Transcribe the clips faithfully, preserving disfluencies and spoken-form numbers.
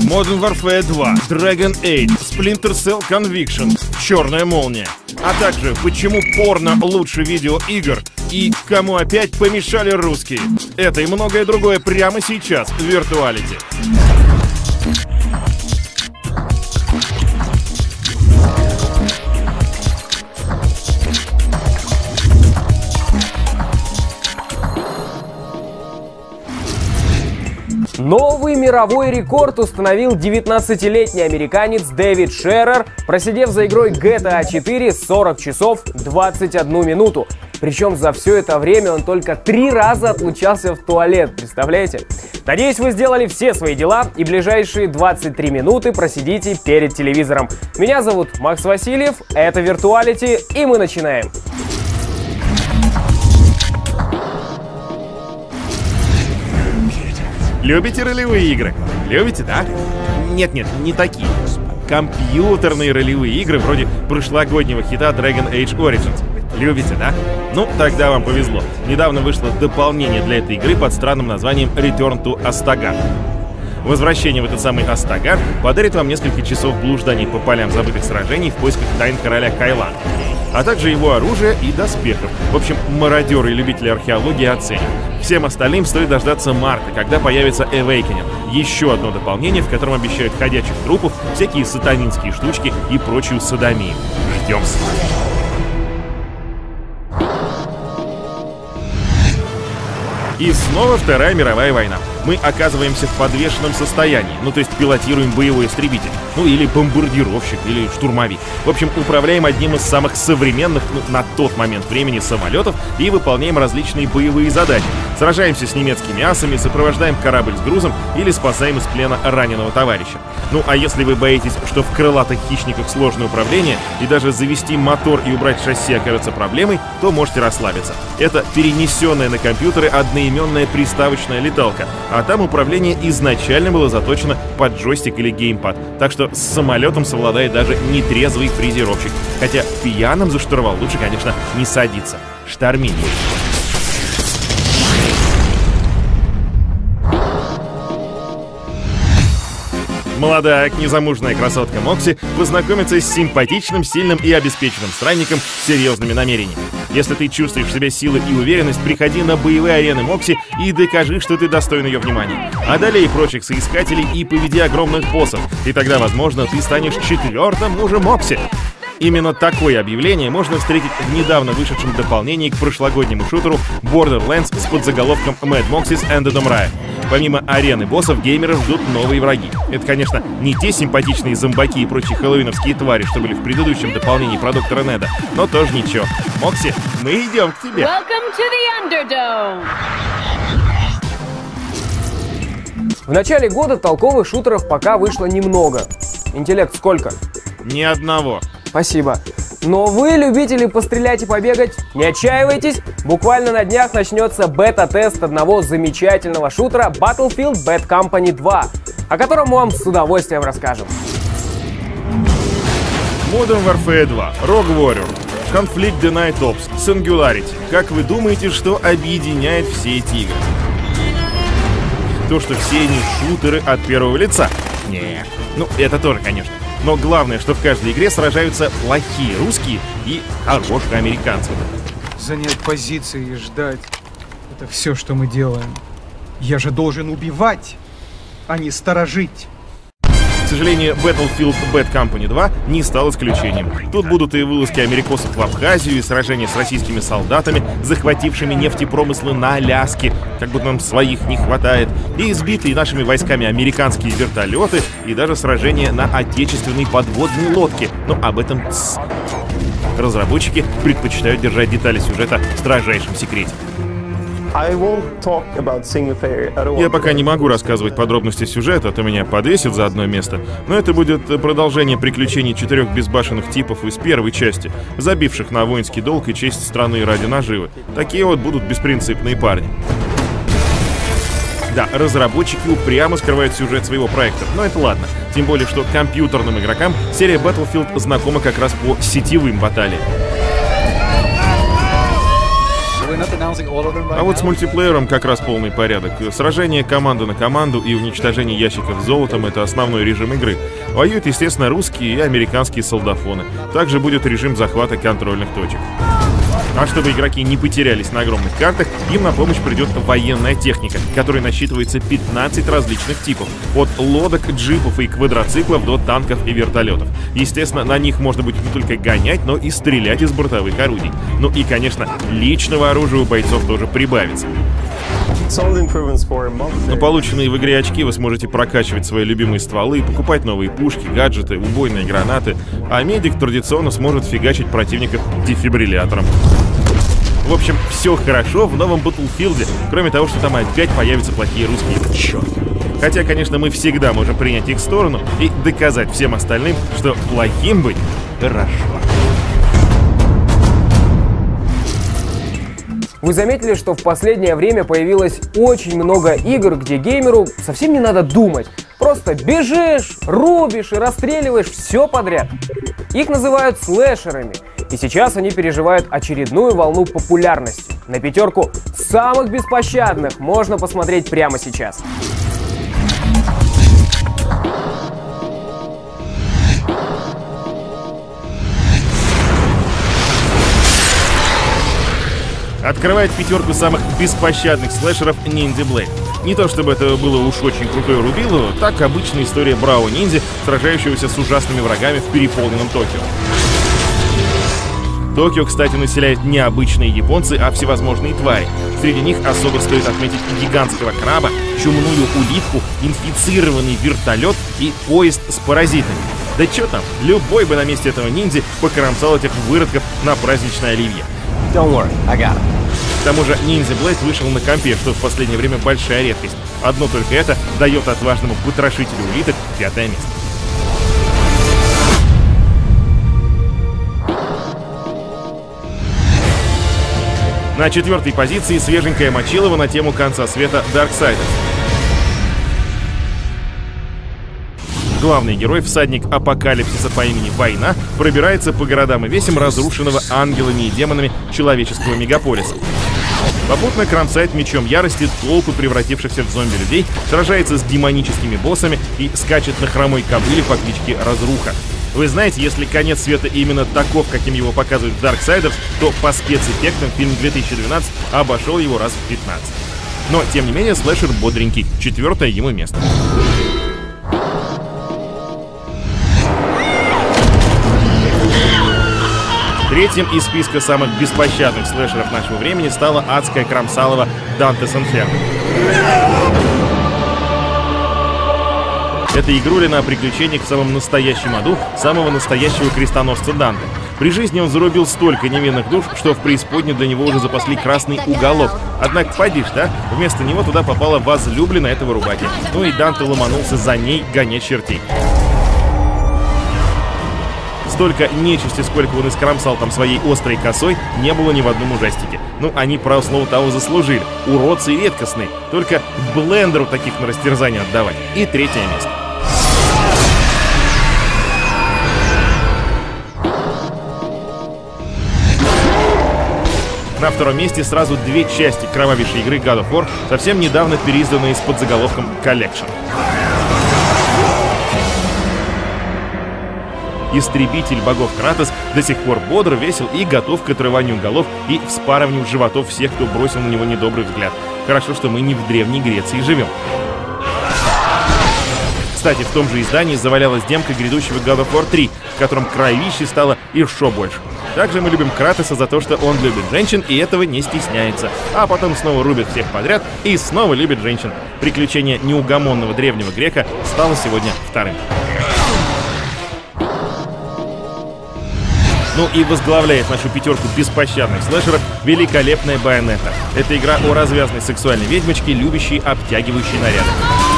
Modern Warfare два, Dragon Age, Splinter Cell Conviction, Черная молния. А также, почему порно лучше видеоигр и кому опять помешали русские. Это и многое другое прямо сейчас в Виртуалити. Новый мировой рекорд установил девятнадцатилетний американец Дэвид Шерер, просидев за игрой джи ти эй четыре сорок часов двадцать одну минуту. Причем за все это время он только три раза отлучался в туалет, представляете? Надеюсь, вы сделали все свои дела и ближайшие двадцать три минуты просидите перед телевизором. Меня зовут Макс Васильев, это Виртуалити, и мы начинаем. Любите ролевые игры? Любите, да? Нет-нет, не такие. Компьютерные ролевые игры вроде прошлогоднего хита Dragon Age Origins. Любите, да? Ну, тогда вам повезло. Недавно вышло дополнение для этой игры под странным названием Return to Astagard. Возвращение в этот самый Астагар подарит вам несколько часов блужданий по полям забытых сражений в поисках тайн короля Кайлана, а также его оружия и доспехов. В общем, мародеры и любители археологии оценят. Всем остальным стоит дождаться марта, когда появится Awakening. Еще одно дополнение, в котором обещают ходячих трупов, всякие сатанинские штучки и прочую содомию. Ждем с вами. И снова Вторая мировая война. Мы оказываемся в подвешенном состоянии, ну то есть пилотируем боевой истребитель, ну или бомбардировщик, или штурмовик. В общем, управляем одним из самых современных, ну, на тот момент времени самолетов и выполняем различные боевые задачи. Сражаемся с немецкими асами, сопровождаем корабль с грузом или спасаем из плена раненого товарища. Ну а если вы боитесь, что в крылатых хищниках сложное управление и даже завести мотор и убрать шасси окажется проблемой, то можете расслабиться. Это перенесенная на компьютеры одноименная приставочная леталка, а там управление изначально было заточено под джойстик или геймпад, так что с самолетом совладает даже нетрезвый фрезеровщик. Хотя пьяным за штурвал лучше, конечно, не садиться. Штормить. Молодая, незамужная красотка Мокси познакомится с симпатичным, сильным и обеспеченным странником с серьезными намерениями. Если ты чувствуешь в себе силы и уверенность, приходи на боевые арены Мокси и докажи, что ты достоин ее внимания. Одолей прочих соискателей и поведи огромных боссов, и тогда, возможно, ты станешь четвертым мужем Мокси. Именно такое объявление можно встретить в недавно вышедшем дополнении к прошлогоднему шутеру Borderlands с подзаголовком Mad Moxxi's and the Ride. Помимо арены боссов, геймеров ждут новые враги. Это, конечно, не те симпатичные зомбаки и прочие хэллоуиновские твари, что были в предыдущем дополнении про доктора Неда, но тоже ничего. Мокси, мы идем к тебе. Welcome to the Underdome. В начале года толковых шутеров пока вышло немного. Интеллект сколько? Ни одного. Спасибо. Но вы, любители пострелять и побегать, не отчаивайтесь. Буквально на днях начнется бета-тест одного замечательного шутера Battlefield Bad Company два, о котором мы вам с удовольствием расскажем. Modern Warfare два, Rogue Warrior, Conflict Denied Ops, Singularity. Как вы думаете, что объединяет все эти игры? То, что все они шутеры от первого лица? Не, ну это тоже, конечно. Но главное, что в каждой игре сражаются плохие русские и хорошие американцы. Занять позиции и ждать — это все, что мы делаем. Я же должен убивать, а не сторожить. К сожалению, Battlefield Bad Company два не стал исключением. Тут будут и вылазки америкосов в Абхазию, и сражения с российскими солдатами, захватившими нефтепромыслы на Аляске, как будто нам своих не хватает, и избитые нашими войсками американские вертолеты, и даже сражения на отечественной подводной лодке. Но об этом тс. Разработчики предпочитают держать детали сюжета в строжайшем секрете. Я пока не могу рассказывать подробности сюжета, а то меня подвесят за одно место, но это будет продолжение приключений четырех безбашенных типов из первой части, забивших на воинский долг и честь страны ради наживы. Такие вот будут беспринципные парни. Да, разработчики упрямо скрывают сюжет своего проекта, но это ладно. Тем более, что компьютерным игрокам серия Battlefield знакома как раз по сетевым баталиям. А вот с мультиплеером как раз полный порядок. Сражение команда на команду и уничтожение ящиков с золотом — это основной режим игры. Воюют, естественно, русские и американские солдафоны. Также будет режим захвата контрольных точек. А чтобы игроки не потерялись на огромных картах, им на помощь придет военная техника, которой насчитывается пятнадцать различных типов. От лодок, джипов и квадроциклов до танков и вертолетов. Естественно, на них можно будет не только гонять, но и стрелять из бортовых орудий. Ну и, конечно, личного оружия у бойцов тоже прибавится. На полученные в игре очки вы сможете прокачивать свои любимые стволы, покупать новые пушки, гаджеты, убойные гранаты, а медик традиционно сможет фигачить противников дефибриллятором. В общем, все хорошо в новом Battlefield, кроме того, что там опять появятся плохие русские. Черт. Хотя, конечно, мы всегда можем принять их сторону и доказать всем остальным, что плохим быть хорошо. Вы заметили, что в последнее время появилось очень много игр, где геймеру совсем не надо думать. Просто бежишь, рубишь и расстреливаешь все подряд. Их называют слэшерами. И сейчас они переживают очередную волну популярности. На пятерку самых беспощадных можно посмотреть прямо сейчас. Открывает пятерку самых беспощадных слэшеров Ninja Blade. Не то чтобы это было уж очень крутое рубило, так обычная история бравого ниндзя, сражающегося с ужасными врагами в переполненном Токио. Токио, кстати, населяют не обычные японцы, а всевозможные твари. Среди них особо стоит отметить гигантского краба, чумную улитку, инфицированный вертолет и поезд с паразитами. Да чё там, любой бы на месте этого ниндзя покромсал этих выродков на праздничное оливье. Don't worry, I got it. К тому же Ninja Blade вышел на компе, что в последнее время большая редкость. Одно только это дает отважному потрошителю улиток пятое место. На четвертой позиции свеженькая мочилова на тему конца света Darksiders. Главный герой, всадник апокалипсиса по имени Война, пробирается по городам и весям разрушенного ангелами и демонами человеческого мегаполиса. Попутно кромсает мечом ярости толпы превратившихся в зомби людей, сражается с демоническими боссами и скачет на хромой кобыле по кличке Разруха. Вы знаете, если конец света именно таков, каким его показывают в Darksiders, то по спецэффектам фильм две тысячи двенадцать обошел его раз в пятнадцать. Но, тем не менее, слэшер бодренький, четвертое ему место. Третьим из списка самых беспощадных слэшеров нашего времени стала адская кромсалова Dante's Inferno. Это игрулина о приключениях в самом настоящем аду самого настоящего крестоносца Данте. При жизни он зарубил столько невинных душ, что в преисподней для него уже запасли красный уголок. Однако, поди ж, да, вместо него туда попала возлюбленная этого рубаки. Ну и Данте ломанулся за ней гонять чертей. Столько нечисти, сколько он искромсал там своей острой косой, не было ни в одном ужастике. Ну, они, право слово, того заслужили. Уродцы и редкостные. Только блендеру таких на растерзание отдавать. И третье место. На втором месте сразу две части кровавейшей игры God of War, совсем недавно переизданные с подзаголовком Collection. Истребитель богов Кратос до сих пор бодр, весел и готов к отрыванию голов и вспарыванию животов всех, кто бросил на него недобрый взгляд. Хорошо, что мы не в Древней Греции живем. Кстати, в том же издании завалялась демка грядущего God of War три, в котором кровищи стало еще больше. Также мы любим Кратоса за то, что он любит женщин и этого не стесняется. А потом снова рубит всех подряд и снова любит женщин. Приключение неугомонного древнего грека стало сегодня вторым. Ну и возглавляет нашу пятерку беспощадных слэшеров великолепная Байонетта. Это игра о развязной сексуальной ведьмочке, любящей обтягивающие наряды.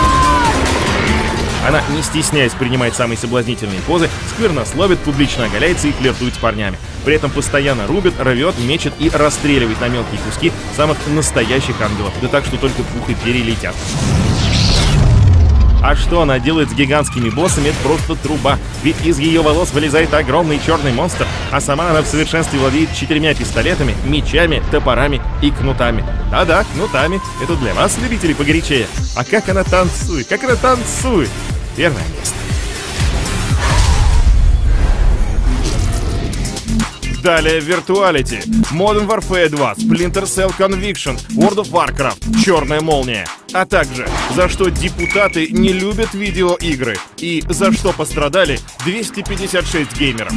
Она, не стесняясь, принимает самые соблазнительные позы, сквернословит, публично оголяется и флиртует с парнями. При этом постоянно рубит, рвет, мечет и расстреливает на мелкие куски самых настоящих ангелов. Да так, что только пух и перья летят. А что она делает с гигантскими боссами, это просто труба. Ведь из ее волос вылезает огромный черный монстр, а сама она в совершенстве владеет четырьмя пистолетами, мечами, топорами и кнутами. Да-да, кнутами. Это для вас, любители погорячее. А как она танцует, как она танцует. Первое место. Далее Virtuality, Modern Warfare два, Splinter Cell Conviction, World of Warcraft, Черная молния. А также, за что депутаты не любят видеоигры и за что пострадали двести пятьдесят шесть геймеров.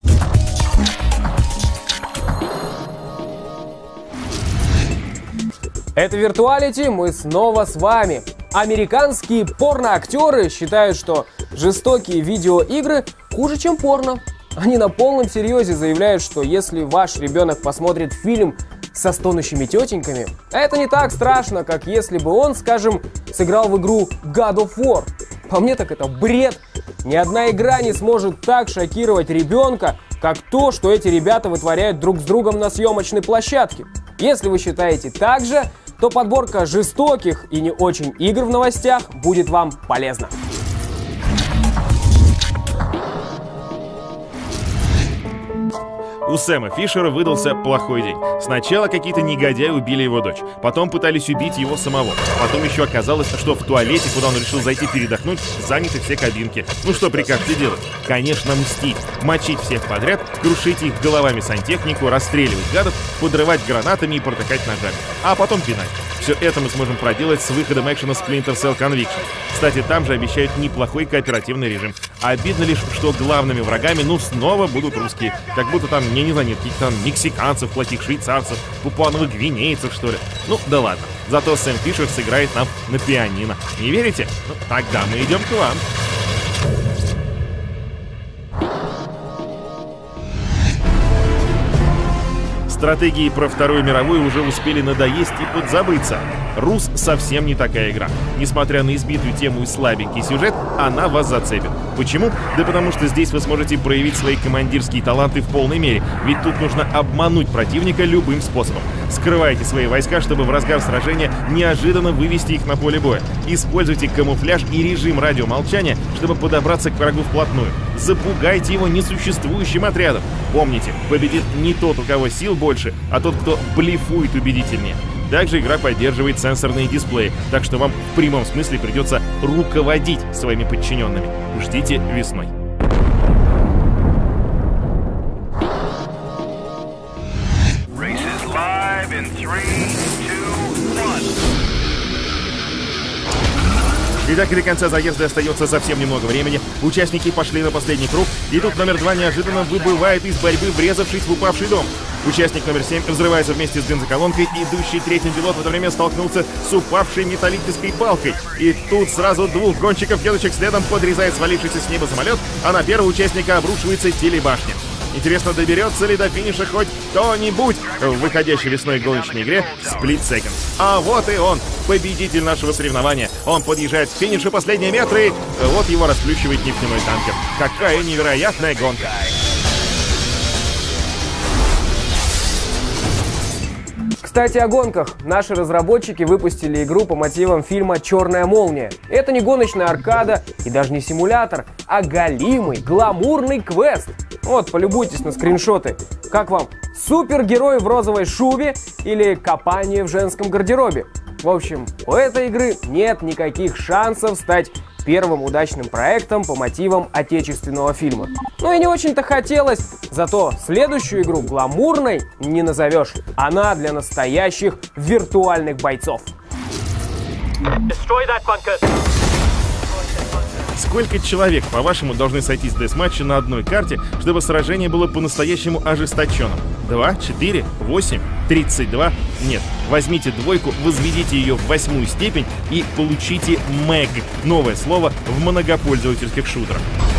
Это Virtuality, мы снова с вами. Американские порноактеры считают, что жестокие видеоигры хуже, чем порно. Они на полном серьезе заявляют, что если ваш ребенок посмотрит фильм со стонущими тетеньками, это не так страшно, как если бы он, скажем, сыграл в игру God of War. По мне так это бред. Ни одна игра не сможет так шокировать ребенка, как то, что эти ребята вытворяют друг с другом на съемочной площадке. Если вы считаете так же, то подборка жестоких и не очень игр в новостях будет вам полезна. У Сэма Фишера выдался плохой день. Сначала какие-то негодяи убили его дочь, потом пытались убить его самого. Потом еще оказалось, что в туалете, куда он решил зайти передохнуть, заняты все кабинки. Ну что прикажете делать? Конечно, мстить. Мочить всех подряд, крушить их головами сантехнику, расстреливать гадов, подрывать гранатами и протыкать ножами. А потом пинать. Все это мы сможем проделать с выходом экшена Splinter Cell Conviction. Кстати, там же обещают неплохой кооперативный режим. Обидно лишь, что главными врагами, ну, снова будут русские. Как будто там, я не знаю, нет каких-то там мексиканцев, плохих швейцарцев, папуановых гвинейцев, что ли. Ну, да ладно. Зато Сэм Фишер сыграет нам на пианино. Не верите? Ну, тогда мы идем к вам. Стратегии про Вторую мировую уже успели надоесть и подзабыться. Рус совсем не такая игра. Несмотря на избитую тему и слабенький сюжет, она вас зацепит. Почему? Да потому что здесь вы сможете проявить свои командирские таланты в полной мере, ведь тут нужно обмануть противника любым способом. Скрывайте свои войска, чтобы в разгар сражения неожиданно вывести их на поле боя. Используйте камуфляж и режим радиомолчания, чтобы подобраться к врагу вплотную. Запугайте его несуществующим отрядом. Помните, победит не тот, у кого сил больше, а тот, кто блефует убедительнее. Также игра поддерживает сенсорные дисплеи, так что вам в прямом смысле придется руководить своими подчиненными. Ждите весной. Итак, до конца заезда остается совсем немного времени. Участники пошли на последний круг, и тут номер два неожиданно выбывает из борьбы, врезавшись в упавший дом. Участник номер семь взрывается вместе с бензоколонкой, идущий третьим пилот в это время столкнулся с упавшей металлической палкой. И тут сразу двух гонщиков, едущих следом, подрезает свалившийся с неба самолет, а на первого участника обрушивается телебашня. Интересно, доберется ли до финиша хоть кто-нибудь в выходящей весной гоночной игре Split Second. А вот и он, победитель нашего соревнования. Он подъезжает к финишу последние метры, и вот его расплющивает нефтяной танкер. Какая невероятная гонка! Кстати, о гонках. Наши разработчики выпустили игру по мотивам фильма «Черная молния». Это не гоночная аркада и даже не симулятор, а галимый, гламурный квест. Вот, полюбуйтесь на скриншоты. Как вам? Супергерой в розовой шубе или копание в женском гардеробе? В общем, у этой игры нет никаких шансов стать первым удачным проектом по мотивам отечественного фильма. Ну и не очень-то хотелось, зато следующую игру гламурной не назовешь. Она для настоящих виртуальных бойцов. Сколько человек, по-вашему, должны сойтись в десматче на одной карте, чтобы сражение было по-настоящему ожесточенным? Два, четыре, восемь, тридцать два? Нет. Возьмите двойку, возведите ее в восьмую степень и получите мэг. Новое слово в многопользовательских шутерах.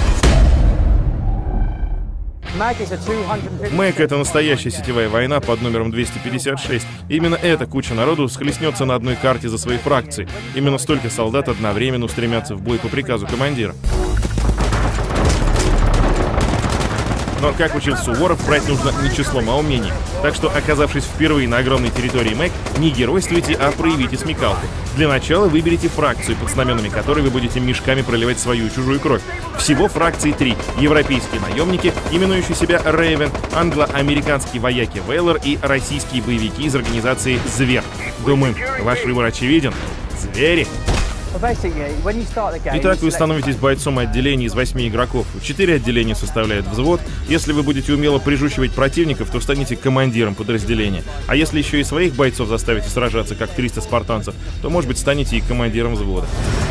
Мэг — это настоящая сетевая война под номером двести пятьдесят шесть. Именно эта куча народу схлестнется на одной карте за свои фракции. Именно столько солдат одновременно устремятся в бой по приказу командира. Но, как учил Суворов, брать нужно не числом, а умением. Так что, оказавшись впервые на огромной территории МЭК, не геройствуйте, а проявите смекалку. Для начала выберите фракцию, под знаменами которой вы будете мешками проливать свою и чужую кровь. Всего фракций три. Европейские наемники, именующие себя Рейвен, англо-американские вояки Вейлор и российские боевики из организации «Зверь». Думаю, ваш выбор очевиден. Звери! Итак, вы становитесь бойцом отделения из восьми игроков. Четыре отделения составляют взвод. Если вы будете умело прижучивать противников, то станете командиром подразделения. А если еще и своих бойцов заставите сражаться, как триста спартанцев, то, может быть, станете и командиром взвода.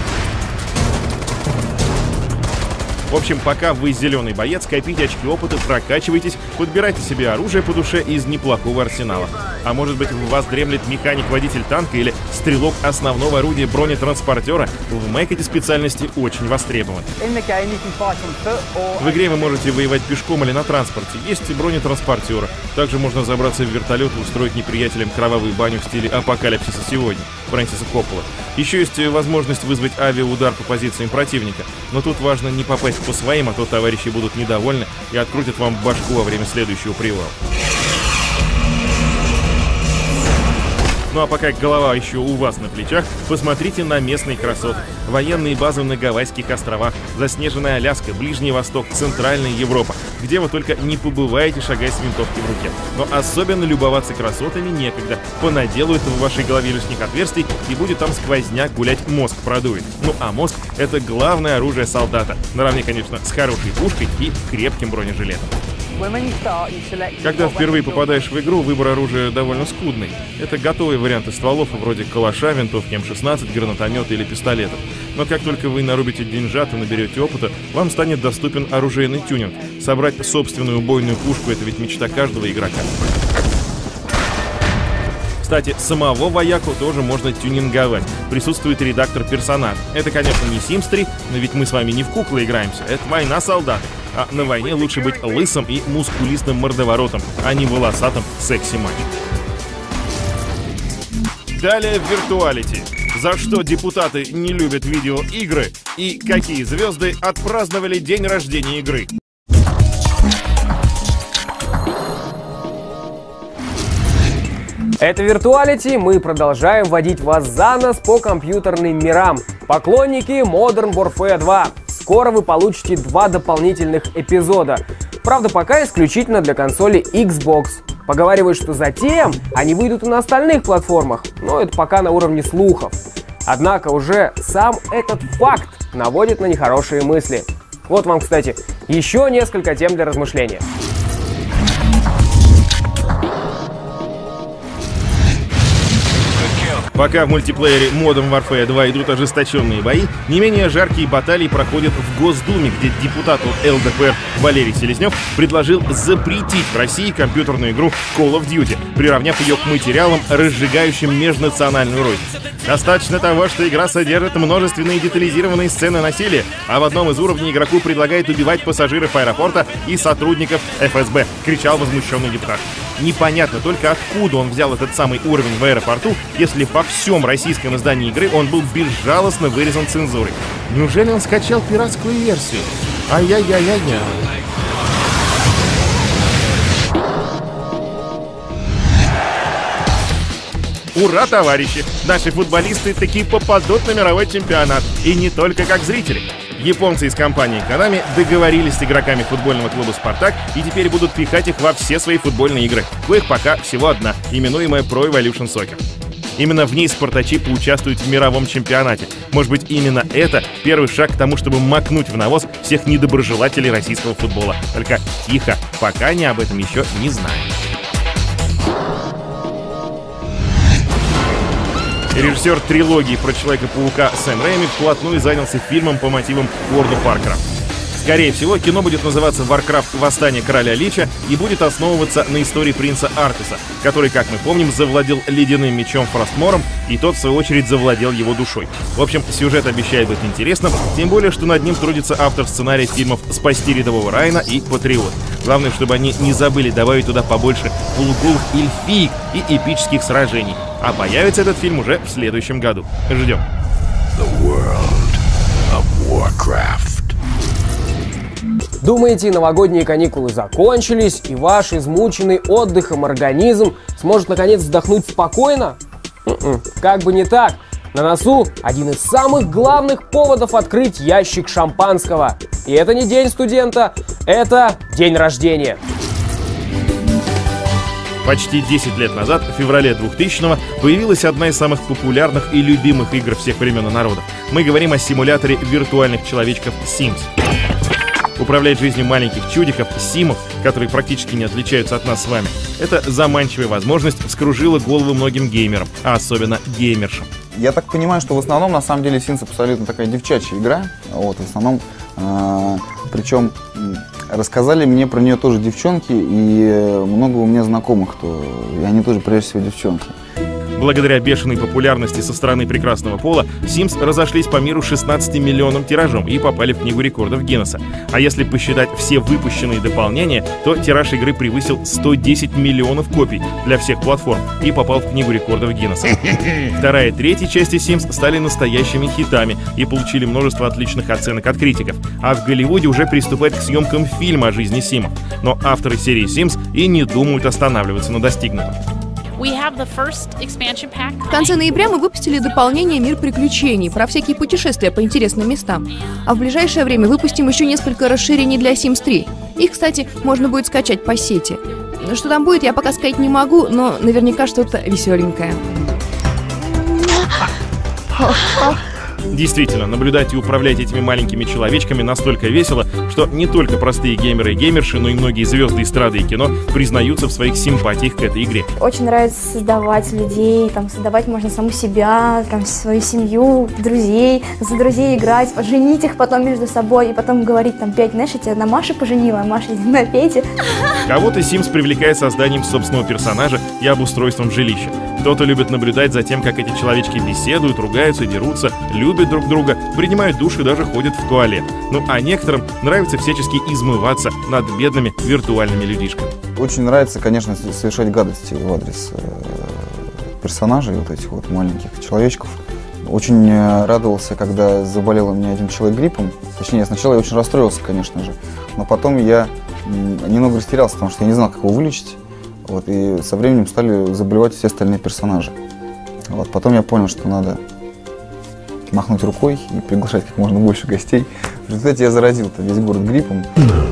В общем, пока вы зеленый боец, копите очки опыта, прокачивайтесь, подбирайте себе оружие по душе из неплохого арсенала. А может быть, в вас дремлет механик-водитель танка или стрелок основного орудия бронетранспортера? В МЭК эти специальности очень востребованы. В игре вы можете воевать пешком или на транспорте. Есть и бронетранспортеры. Также можно забраться в вертолет и устроить неприятелям кровавую баню в стиле апокалипсиса сегодня. Фрэнсиса Коппола. Еще есть возможность вызвать авиаудар по позициям противника. Но тут важно не попасть по своим, а то товарищи будут недовольны и открутят вам башку во время следующего привала. Ну а пока голова еще у вас на плечах, посмотрите на местные красоты. Военные базы на Гавайских островах, заснеженная Аляска, Ближний Восток, Центральная Европа. Где вы только не побываете, шагая с винтовки в руке. Но особенно любоваться красотами некогда. Понаделают в вашей голове лишних отверстий, и будет там сквозняк гулять, мозг продует. Ну а мозг — это главное оружие солдата. Наравне, конечно, с хорошей пушкой и крепким бронежилетом. Когда впервые попадаешь в игру, выбор оружия довольно скудный. Это готовые варианты стволов вроде калаша, винтовки эм шестнадцать, гранатомета или пистолетов. Но как только вы нарубите деньжат и наберете опыта, вам станет доступен оружейный тюнинг. Собрать собственную убойную пушку — это ведь мечта каждого игрока. Кстати, самого вояку тоже можно тюнинговать. Присутствует редактор-персонаж. Это, конечно, не Симс три, но ведь мы с вами не в куклы играемся. Это война, солдаты. А на войне лучше быть лысым и мускулистым мордоворотом, а не волосатым секси-мачо. Далее в виртуалити. За что депутаты не любят видеоигры и какие звезды отпраздновали день рождения игры. Это Виртуалити, мы продолжаем водить вас за нос по компьютерным мирам. Поклонники Modern Warfare два. Скоро вы получите два дополнительных эпизода. Правда, пока исключительно для консоли Xbox. Поговаривают, что затем они выйдут и на остальных платформах, но это пока на уровне слухов. Однако уже сам этот факт наводит на нехорошие мысли. Вот вам, кстати, еще несколько тем для размышления. Пока в мультиплеере Modern Warfare два идут ожесточенные бои, не менее жаркие баталии проходят в Госдуме, где депутат от эл дэ пэ эр Валерий Селезнев предложил запретить в России компьютерную игру Call of Duty, приравняв ее к материалам, разжигающим межнациональную рознь. Достаточно того, что игра содержит множественные детализированные сцены насилия, а в одном из уровней игроку предлагает убивать пассажиров аэропорта и сотрудников эф эс бэ, кричал возмущенный депутат. Непонятно только, откуда он взял этот самый уровень в аэропорту, если во всем российском издании игры он был безжалостно вырезан цензурой. Неужели он скачал пиратскую версию? Ай-яй-яй-яй-яй. Ура, товарищи! Наши футболисты таки попадут на мировой чемпионат. И не только как зрители. Японцы из компании Konami договорились с игроками футбольного клуба «Спартак» и теперь будут пихать их во все свои футбольные игры. Коих пока всего одна, именуемая Pro Evolution Soccer. Именно в ней спартачи поучаствуют в мировом чемпионате. Может быть, именно это первый шаг к тому, чтобы макнуть в навоз всех недоброжелателей российского футбола. Только тихо, пока они об этом еще не знают. Режиссер трилогии про Человека-паука Сэм Рэйми вплотную занялся фильмом по мотивам World of Warcraft. Скорее всего, кино будет называться «Warcraft. Восстание короля Лича» и будет основываться на истории принца Артеса, который, как мы помним, завладел ледяным мечом Фростмором, и тот, в свою очередь, завладел его душой. В общем, сюжет обещает быть интересным, тем более, что над ним трудится автор сценария фильмов «Спасти рядового Райана» и «Патриот». Главное, чтобы они не забыли добавить туда побольше полуголых эльфиек и эпических сражений. А появится этот фильм уже в следующем году. Ждем. The world of Warcraft. Думаете, новогодние каникулы закончились, и ваш измученный отдыхом организм сможет наконец вздохнуть спокойно? М-м, как бы не так. На носу один из самых главных поводов открыть ящик шампанского. И это не день студента, это день рождения. Почти десять лет назад, в феврале двухтысячного, появилась одна из самых популярных и любимых игр всех времен и народов. Мы говорим о симуляторе виртуальных человечков Sims. Управлять жизнью маленьких чудиков, симов, которые практически не отличаются от нас с вами, это заманчивая возможность вскружила головы многим геймерам, а особенно геймершам. Я так понимаю, что в основном, на самом деле, Sims абсолютно такая девчачья игра. Вот, в основном, э, причем рассказали мне про нее тоже девчонки, и много у меня знакомых, кто, и они тоже, прежде всего, девчонки. Благодаря бешеной популярности со стороны прекрасного пола, Sims разошлись по миру шестнадцати миллионным тиражом и попали в Книгу рекордов Гиннесса. А если посчитать все выпущенные дополнения, то тираж игры превысил сто десять миллионов копий для всех платформ и попал в Книгу рекордов Гиннесса. Вторая и третья части Sims стали настоящими хитами и получили множество отличных оценок от критиков. А в Голливуде уже приступают к съемкам фильма о жизни Симов. Но авторы серии Sims и не думают останавливаться на достигнутом. В конце ноября мы выпустили дополнение «Мир приключений» про всякие путешествия по интересным местам. А в ближайшее время выпустим еще несколько расширений для Sims три. Их, кстати, можно будет скачать по сети. Что там будет, я пока сказать не могу, но наверняка что-то веселенькое. Действительно, наблюдать и управлять этими маленькими человечками настолько весело, что не только простые геймеры и геймерши, но и многие звезды эстрады и кино признаются в своих симпатиях к этой игре. Очень нравится создавать людей, там, создавать можно саму себя, там, свою семью, друзей, за друзей играть, поженить их потом между собой и потом говорить, там, Петь, знаешь, я тебя на Маше поженила, а Маша на Пете. Кого-то Sims привлекает созданием собственного персонажа и обустройством жилища. Кто-то любит наблюдать за тем, как эти человечки беседуют, ругаются, дерутся, любят друг друга, принимают душ и даже ходят в туалет. Ну а некоторым нравится всячески измываться над бедными виртуальными людишками. Очень нравится, конечно, совершать гадости в адрес э, персонажей, вот этих вот маленьких человечков. Очень радовался, когда заболел у меня один человек гриппом. Точнее, сначала я очень расстроился, конечно же, но потом я немного растерялся, потому что я не знал, как его вылечить. Вот, и со временем стали заболевать все остальные персонажи. Вот, потом я понял, что надо махнуть рукой и приглашать как можно больше гостей. В результате я заразил-то весь город гриппом.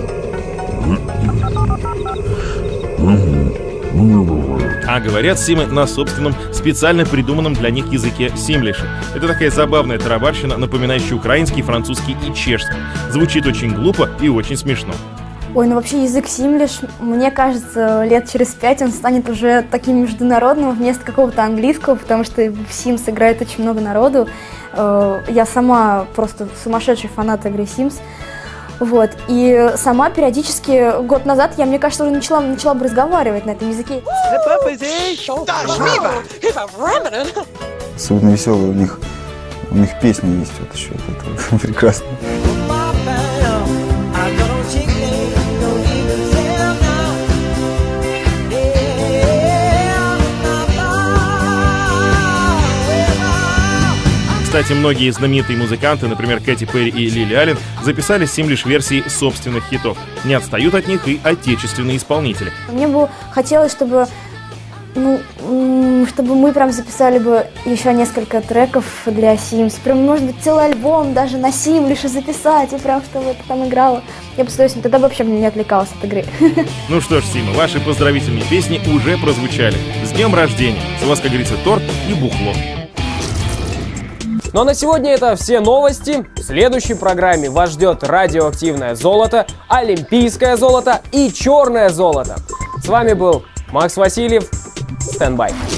А говорят симы на собственном, специально придуманном для них языке симлише. Это такая забавная тарабарщина, напоминающая украинский, французский и чешский. Звучит очень глупо и очень смешно. Ой, ну вообще язык симлиш, мне кажется, лет через пять он станет уже таким международным вместо какого-то английского, потому что в Sims играет очень много народу. Я сама просто сумасшедший фанат игры Sims. Вот. И сама периодически, год назад, я, мне кажется, уже начала, начала бы разговаривать на этом языке. Особенно веселые у них, у них песни есть, вот еще, это, это прекрасно. Кстати, многие знаменитые музыканты, например, Кэти Перри и Лили Аллен, записали симлиш-версии собственных хитов. Не отстают от них и отечественные исполнители. Мне бы хотелось, чтобы, ну, чтобы мы прям записали бы еще несколько треков для Sims. Прям, может быть, целый альбом даже на симлише записать, и прям, чтобы это там играло. Я бы с удовольствием, тогда бы вообще не отвлекалась от игры. Ну что ж, Сима, ваши поздравительные песни уже прозвучали. С днем рождения! С вас, как говорится, торт и бухло. Ну а на сегодня это все новости. В следующей программе вас ждет радиоактивное золото, олимпийское золото и черное золото. С вами был Макс Васильев. Стендбай.